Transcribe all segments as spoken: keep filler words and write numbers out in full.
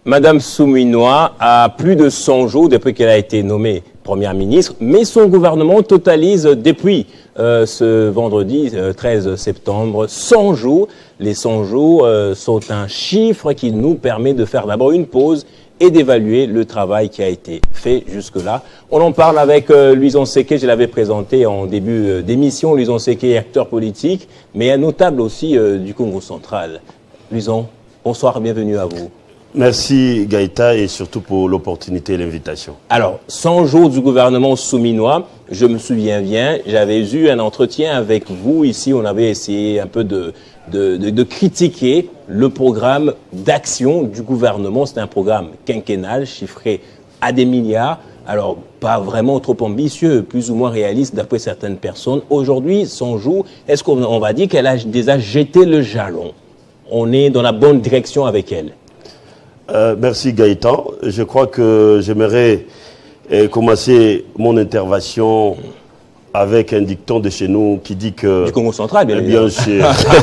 Madame Souminois a plus de cent jours depuis qu'elle a été nommée Première ministre, mais son gouvernement totalise depuis euh, ce vendredi euh, treize septembre cent jours. Les cent jours euh, sont un chiffre qui nous permet de faire d'abord une pause et d'évaluer le travail qui a été fait jusque-là. On en parle avec euh, Louison Seké, je l'avais présenté en début euh, d'émission. Louison Seké est acteur politique, mais un notable aussi euh, du Congo central. Louison, bonsoir, bienvenue à vous. Merci Gaïta et surtout pour l'opportunité et l'invitation. Alors, cent jours du gouvernement souminois, je me souviens bien, j'avais eu un entretien avec vous ici, on avait essayé un peu de, de, de, de critiquer le programme d'action du gouvernement. C'est un programme quinquennal chiffré à des milliards, alors pas vraiment trop ambitieux, plus ou moins réaliste d'après certaines personnes. Aujourd'hui, cent jours, est-ce qu'on va dire qu'elle a déjà jeté le jalon? On est dans la bonne direction avec elle? Euh, merci Gaëtan. Je crois que j'aimerais euh, commencer mon intervention avec un dicton de chez nous qui dit que... Du Congo central, bien, eh bien sûr.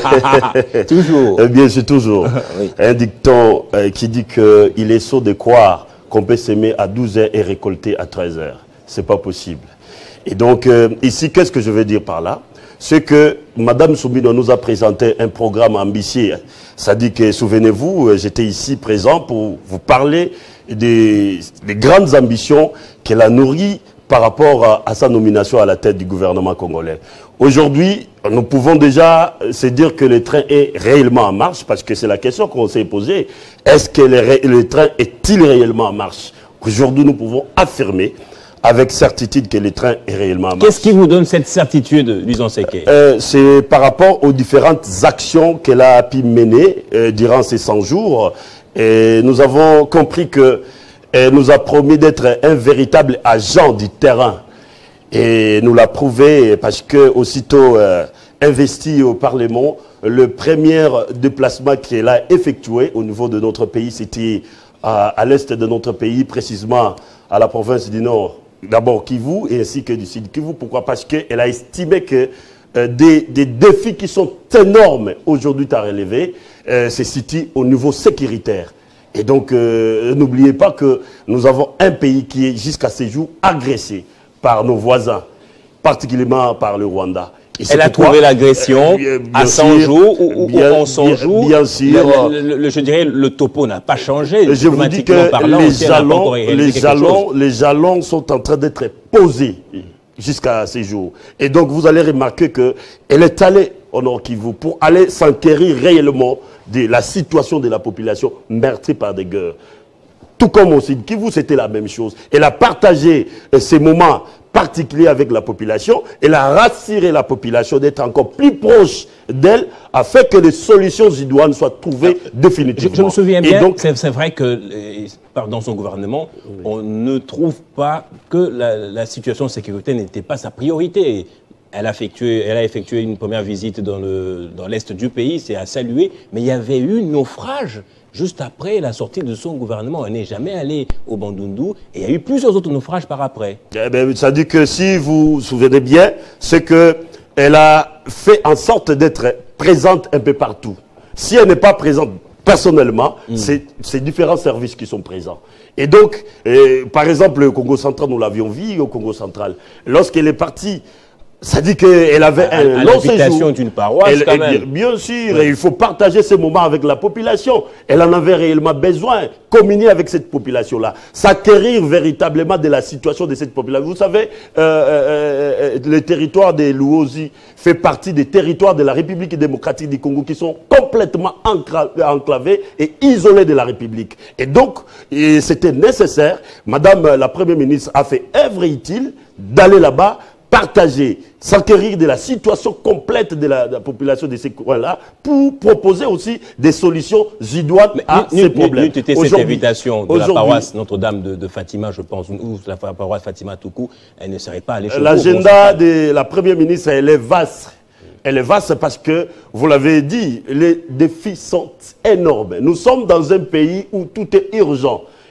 Toujours. Eh bien, c'est toujours. Oui. Un dicton euh, qui dit qu'il est sot de croire qu'on peut s'aimer à douze heures et récolter à treize heures. C'est pas possible. Et donc, euh, ici, qu'est-ce que je veux dire par là? C'est que Mme Souminois nous a présenté un programme ambitieux. Ça dit que, souvenez-vous, j'étais ici présent pour vous parler des, des grandes ambitions qu'elle a nourries par rapport à, à sa nomination à la tête du gouvernement congolais. Aujourd'hui, nous pouvons déjà se dire que le train est réellement en marche, parce que c'est la question qu'on s'est posée. Est-ce que le, le train est-il réellement en marche? Aujourd'hui, nous pouvons affirmer avec certitude que le train est réellement en marche. Qu'est-ce qui vous donne cette certitude, Louison Seké? euh, C'est par rapport aux différentes actions qu'elle a pu mener euh, durant ces cent jours. Et nous avons compris qu'elle nous a promis d'être un véritable agent du terrain. Et nous l'a prouvé parce que aussitôt euh, investi au Parlement, le premier déplacement qu'elle a effectué au niveau de notre pays, c'était à, à l'est de notre pays, précisément à la province du Nord. D'abord Kivu et ainsi que du Sud Kivu. Pourquoi? Parce qu'elle a estimé que euh, des, des défis qui sont énormes aujourd'hui à relever euh, se situent au niveau sécuritaire. Et donc, euh, n'oubliez pas que nous avons un pays qui est jusqu'à ce jour agressé par nos voisins, particulièrement par le Rwanda. Et elle a trouvé l'agression euh, à cent jours ou, bien, ou en cent bien, jours. Bien sûr. Le, le, le, je dirais le topo n'a pas changé. Je vous dis que parlant, les, jalons, les, jalons, les jalons sont en train d'être posés jusqu'à ces jours. Et donc vous allez remarquer qu'elle est allée au Nord Kivu pour aller s'enquérir réellement de la situation de la population meurtrie par des guerres. Tout comme au Sud Kivu, c'était la même chose. Elle a partagé euh, ces moments particulier avec la population. Elle a rassuré la population d'être encore plus proche d'elle afin que les solutions idoines soient trouvées définitivement. Je, je me souviens bien, c'est vrai que dans son gouvernement, oui, on ne trouve pas que la, la situation de sécurité n'était pas sa priorité. Elle a, effectué, elle a effectué une première visite dans le, dans l'est du pays, c'est à saluer, mais il y avait eu naufrage juste après la sortie de son gouvernement. Elle n'est jamais allée au Bandundu et il y a eu plusieurs autres naufrages par après. Eh bien, ça dit que si vous vous souvenez bien, c'est qu'elle a fait en sorte d'être présente un peu partout. Si elle n'est pas présente personnellement, mm. c'est différents services qui sont présents. Et donc, eh, par exemple, le Congo central, nous l'avions vu au Congo central, lorsqu'elle est partie, ça dit qu'elle avait à, un à long séjour d'une paroisse, elle, quand même. Bien, bien sûr, ouais. Il faut partager ces moments avec la population. Elle en avait réellement besoin, communier avec cette population-là, s'acquérir véritablement de la situation de cette population. Vous savez, euh, euh, euh, le territoire des Luozi fait partie des territoires de la République démocratique du Congo qui sont complètement enclavés et isolés de la République. Et donc, c'était nécessaire. Madame la Première ministre a fait œuvre utile d'aller là-bas, partager, s'enquérir de la situation complète de la, de la population de ces coins-là pour proposer aussi des solutions idoines à ces problèmes. C'était cette invitation de la paroisse Notre-Dame de, de Fatima, je pense, ou la paroisse Fatima Toukou, elle ne serait pas allée chez vous. L'agenda de la Première ministre, elle est vaste. Elle est vaste parce que, vous l'avez dit, les défis sont énormes. Nous sommes dans un pays où tout est urgent.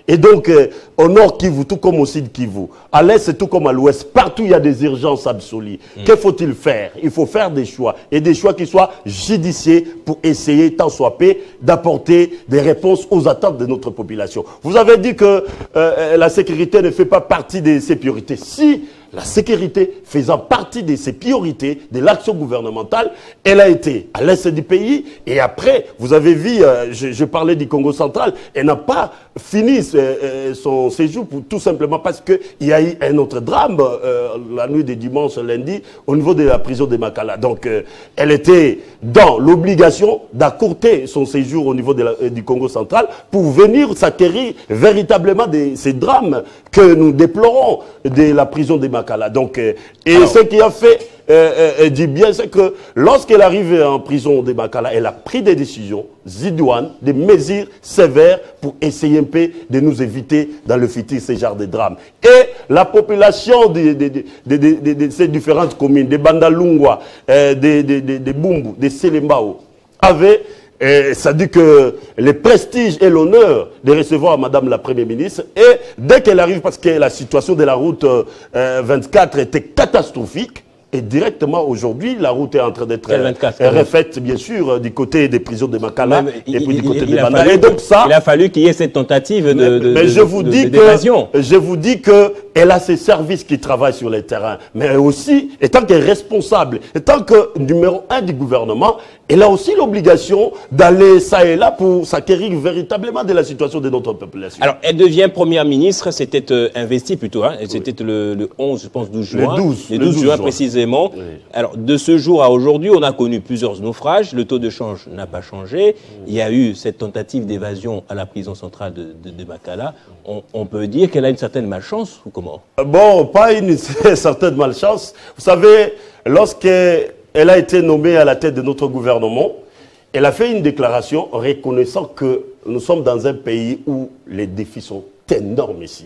Et donc, euh, au nord Kivu, tout comme au sud Kivu, à l'est, tout comme à l'ouest, partout il y a des urgences absolues. Mm. Que faut-il faire? Il faut faire des choix, et des choix qui soient judicieux pour essayer, tant soit peu, d'apporter des réponses aux attentes de notre population. Vous avez dit que euh, la sécurité ne fait pas partie de ses priorités. Si la sécurité faisant partie de ses priorités de l'action gouvernementale, elle a été à l'est du pays, et après, vous avez vu, euh, je, je parlais du Congo central, elle n'a pas fini euh, son séjour pour, tout simplement parce qu'il y a eu un autre drame euh, la nuit de dimanche lundi au niveau de la prison de Makala. Donc, euh, elle était dans l'obligation d'accourter son séjour au niveau de la, euh, du Congo central pour venir s'acquérir véritablement de ces drames que nous déplorons de la prison de Makala. Donc, euh, et Alors, ce qui a fait euh, euh, dit bien, c'est que lorsqu'elle arrive en prison de Makala, elle a pris des décisions idoines, des mesures sévères pour essayer un peu de nous éviter dans le futur ce genre de drame. Et la population de, de, de, de, de, de, de ces différentes communes, de Bandalungwa, euh, de, de, de, de Bumbu, de Selembao, avait Et ça dit que le prestige et l'honneur de recevoir Madame la Première ministre. Et dès qu'elle arrive, parce que la situation de la route euh, vingt-quatre était catastrophique, et directement aujourd'hui, la route est en train d'être refaite, bien sûr, du côté des prisons de Makala mais, et puis il, du côté il, de Bandalungwa. Et donc ça, il a fallu qu'il y ait cette tentative de, mais, de, mais de, je vous de, dis de, que je vous dis que elle a ses services qui travaillent sur le terrain, mais aussi, étant qu'elle est responsable, étant que numéro un du gouvernement, elle a aussi l'obligation d'aller ça et là pour s'acquérir véritablement de la situation de notre population. Alors, elle devient première ministre, c'était euh, investi plutôt, hein, c'était oui. le, le onze, je pense, douze juin. Le douze, le douze, le douze juin, juin précisément. Oui. Alors, de ce jour à aujourd'hui, on a connu plusieurs naufrages, le taux de change n'a pas changé, oui. il y a eu cette tentative d'évasion à la prison centrale de, de, de Makala. On, on peut dire qu'elle a une certaine malchance, ou comment? Bon, pas une certaine malchance. Vous savez, lorsqu'elle a été nommée à la tête de notre gouvernement, elle a fait une déclaration reconnaissant que nous sommes dans un pays où les défis sont énormissimes.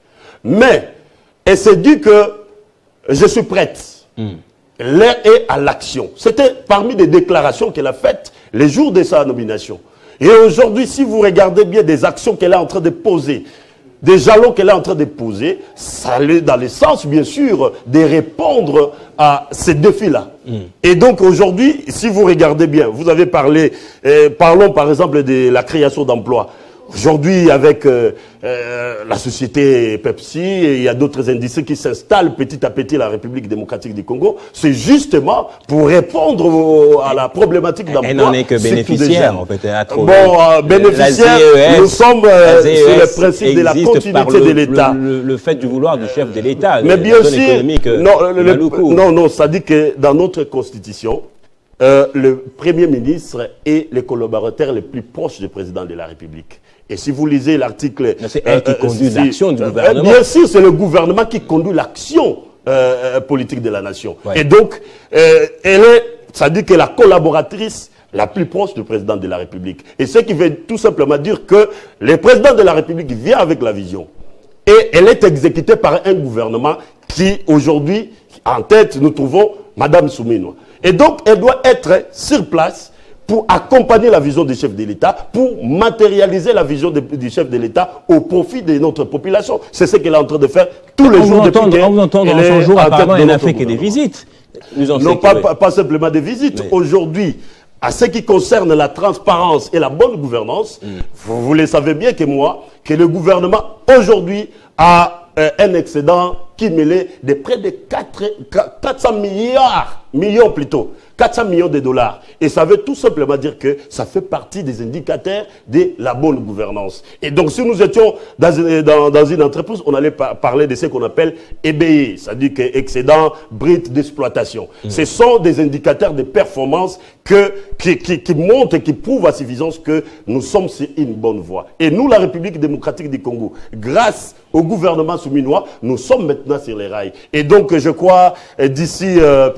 Mais elle s'est dit que je suis prête. Mm. L'air est à l'action. C'était parmi les déclarations qu'elle a faites les jours de sa nomination. Et aujourd'hui, si vous regardez bien des actions qu'elle est en train de poser, des jalons qu'elle est en train de poser, ça allait dans le sens, bien sûr, de répondre à ces défis-là. Mm. Et donc aujourd'hui, si vous regardez bien, vous avez parlé, euh, parlons par exemple de la création d'emplois. Aujourd'hui, avec euh, euh, la société Pepsi, et il y a d'autres industries qui s'installent petit à petit à la République démocratique du Congo. C'est justement pour répondre au, à la problématique d'emploi. Elle n'en est que bénéficiaire, en fait. Bon, euh, bénéficiaire, nous sommes euh, sur le principe de la continuité le, de l'État. Le, le, le fait du vouloir du chef de l'État. Mais bien sûr, non, le, non, non, ça dit que dans notre constitution, euh, le Premier ministre est le collaborateur le plus proche du président de la République. Et si vous lisez l'article... C'est elle qui euh, conduit si, l'action du gouvernement. Bien sûr, c'est le gouvernement qui conduit l'action euh, politique de la nation. Ouais. Et donc, euh, elle est, ça dit que la collaboratrice la plus proche du président de la République. Et ce qui veut tout simplement dire que le président de la République vient avec la vision. Et elle est exécutée par un gouvernement qui, aujourd'hui, en tête, nous trouvons Madame Souminwa. Et donc, elle doit être sur place pour accompagner la vision du chef de l'État, pour matérialiser la vision de, du chef de l'État au profit de notre population. C'est ce qu'elle est en train de faire tous les on jours depuis qu'elle est on entend dans son jour, apparemment, elle n'a fait que des visites. Nous en non, pas, pas, pas simplement des visites. Mais... Aujourd'hui, à ce qui concerne la transparence et la bonne gouvernance, mm. vous, vous le savez bien que moi, que le gouvernement, aujourd'hui, a euh, un excédent qui mêlait de près de quatre cents milliards, millions plutôt, quatre cents millions de dollars. Et ça veut tout simplement dire que ça fait partie des indicateurs de la bonne gouvernance. Et donc, si nous étions dans une, dans, dans une entreprise, on allait par parler de ce qu'on appelle E B I, c'est-à-dire que excédent brut d'exploitation. Mmh. Ce sont des indicateurs de performance que, qui, qui, qui montrent et qui prouvent à suffisance que nous sommes sur une bonne voie. Et nous, la République démocratique du Congo, grâce au gouvernement souminois, nous sommes maintenant sur les rails. Et donc, je crois, d'ici euh, peut-être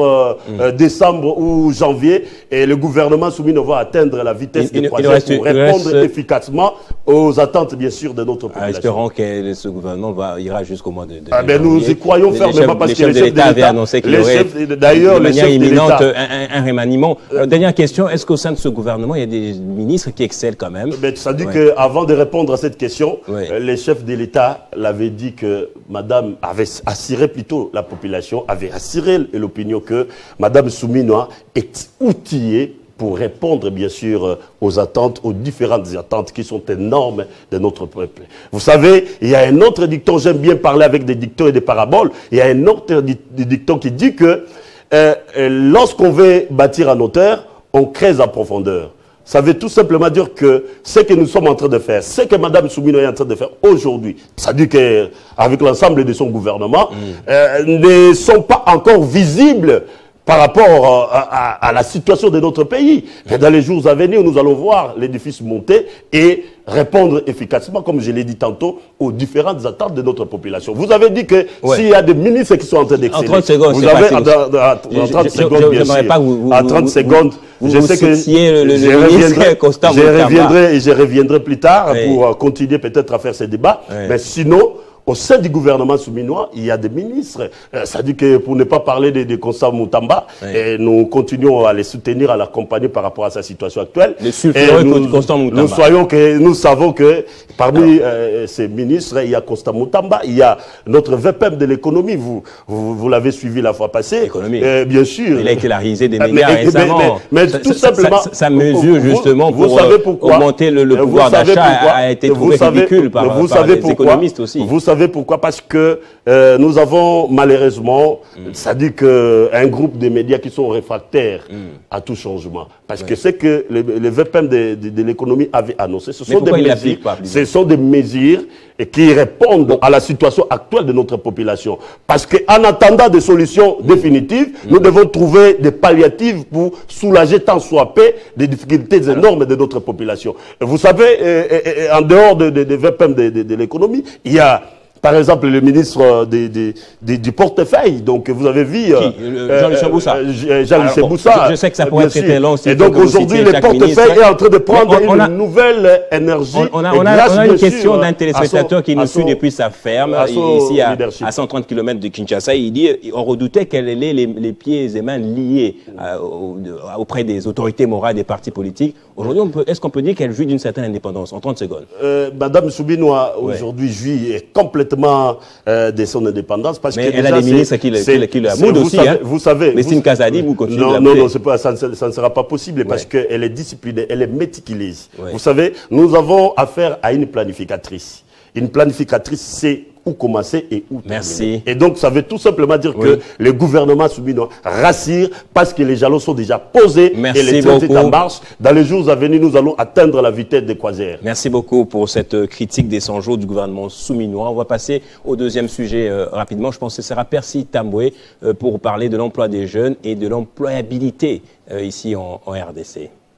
novembre, mmh. euh, décembre ou janvier, et le gouvernement Soumino va atteindre la vitesse il, de croisière pour répondre reste... efficacement aux attentes, bien sûr, de notre population. Ah, espérons que ce gouvernement va, ira jusqu'au mois de, de ah, ben nous y croyons fermement parce que les chefs de l'État avaient annoncé qu'il y aurait d'ailleurs de manière imminente un, un, un remaniement. Euh, dernière question, est-ce qu'au sein de ce gouvernement, il y a des ministres qui excellent quand même? Ben, ça dit ouais. qu'avant de répondre à cette question, ouais. les chefs de l'État l'avaient dit que Madame avait assuré plutôt la population, avait assuré l'opinion que Madame Souminoa est outillée pour répondre, bien sûr, aux attentes, aux différentes attentes qui sont énormes de notre peuple. Vous savez, il y a un autre dicton, j'aime bien parler avec des dictons et des paraboles, il y a un autre dicton qui dit que euh, lorsqu'on veut bâtir en hauteur, on creuse en profondeur. Ça veut tout simplement dire que ce que nous sommes en train de faire, ce que Mme Soumino est en train de faire aujourd'hui, ça dit qu'avec l'ensemble de son gouvernement, mmh. euh, ne sont pas encore visibles par rapport à, à, à la situation de notre pays. Et dans les jours à venir, nous allons voir l'édifice monter et répondre efficacement, comme je l'ai dit tantôt, aux différentes attentes de notre population. Vous avez dit que ouais. s'il y a des ministres qui sont en train d'exceller, en trente secondes, vous avez en, en, en trente secondes, bien sûr, pas vous, vous, en trente secondes, vous, je vous sais que le, le, je, le reviendrai, Constant je reviendrai et je reviendrai plus tard oui. pour continuer peut-être à faire ces débats. Oui. Mais sinon, au sein du gouvernement souminois, il y a des ministres. Euh, ça dit que pour ne pas parler de, de Constant Moutamba, oui. et nous continuons à les soutenir, à l'accompagner par rapport à sa situation actuelle. Les sulfureux nous, Constant Moutamba. Nous, soyons que, nous savons que parmi euh, ces ministres, il y a Constant Moutamba, il y a notre V P M de l'économie. Vous, vous, vous l'avez suivi la fois passée. Euh, bien sûr. Il a été réalisé des médias mais, récemment. Mais, mais, mais ça, tout ça, simplement. Ça, ça mesure vous, justement vous, pour savez pourquoi, augmenter le, le pouvoir d'achat a été trouvé ridicule par, vous par savez les pourquoi, économistes aussi. Vous savez pourquoi? Parce que euh, nous avons malheureusement, mm. ça dit qu'un groupe de médias qui sont réfractaires mm. à tout changement. Parce ouais. que c'est que le, le V P M de, de, de l'économie avait annoncé, ce sont, des mesures, pas, ce sont des mesures qui répondent bon. à la situation actuelle de notre population. Parce qu'en attendant des solutions mm. définitives, mm. nous devons trouver des palliatives pour soulager tant soit peu des difficultés Alors. énormes de notre population. Vous savez, euh, euh, en dehors de, de, de V P M de, de, de l'économie, il y a par exemple le ministre de, de, de, du portefeuille. Donc vous avez vu euh, Jean-Lucien Boussa. Euh, Jean-Lucien bon, Boussa. Je, je sais que ça pourrait être très long. Si et donc aujourd'hui le portefeuille est en train de prendre on, on a, une nouvelle énergie. On, on a, on a, on a une question d'un téléspectateur qui nous suit depuis sa ferme, à ici à, à cent trente kilomètres de Kinshasa. Il dit on redoutait qu'elle ait les, les pieds et mains liés euh, auprès des autorités morales des partis politiques. Aujourd'hui, est-ce qu'on peut dire qu'elle jouit d'une certaine indépendance? En trente secondes. Euh, Madame Souminoa, aujourd'hui, jouit complètement euh, de son indépendance. Parce mais que elle déjà, a des ministres qui, qui, qui la moudent aussi. Savez, hein. Vous savez. Mais c'est une Kazadi, vous continuez non, de Non, non, pas, ça, ne, ça ne sera pas possible ouais. parce qu'elle est disciplinée, elle est méticuleuse. Ouais. Vous savez, nous avons affaire à une planificatrice. Une planificatrice, c'est où commencer et où terminer. Merci. Et donc, ça veut tout simplement dire oui. que le gouvernement souminois rassure parce que les jalons sont déjà posés Merci et les trains sont en marche. Dans les jours à venir, nous allons atteindre la vitesse des croisières. Merci beaucoup pour cette critique des cent jours du gouvernement souminois. On va passer au deuxième sujet euh, rapidement. Je pense que ce sera Percy Tamboué euh, pour parler de l'emploi des jeunes et de l'employabilité euh, ici en, en R D C.